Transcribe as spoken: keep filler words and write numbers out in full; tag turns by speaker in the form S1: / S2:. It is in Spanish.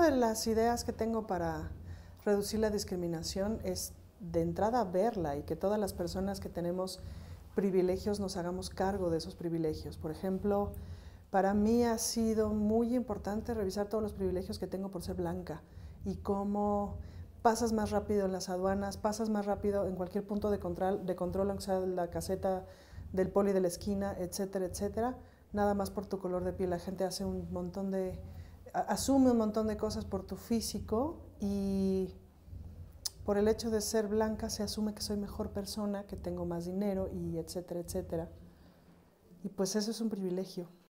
S1: de las ideas que tengo para reducir la discriminación es de entrada verla y que todas las personas que tenemos privilegios nos hagamos cargo de esos privilegios. Por ejemplo, para mí ha sido muy importante revisar todos los privilegios que tengo por ser blanca y cómo pasas más rápido en las aduanas, pasas más rápido en cualquier punto de control, de control aunque sea la caseta del poli de la esquina, etcétera, etcétera, nada más por tu color de piel. La gente hace un montón de, asume un montón de cosas por tu físico y por el hecho de ser blanca se asume que soy mejor persona, que tengo más dinero y etcétera, etcétera. Y pues eso es un privilegio.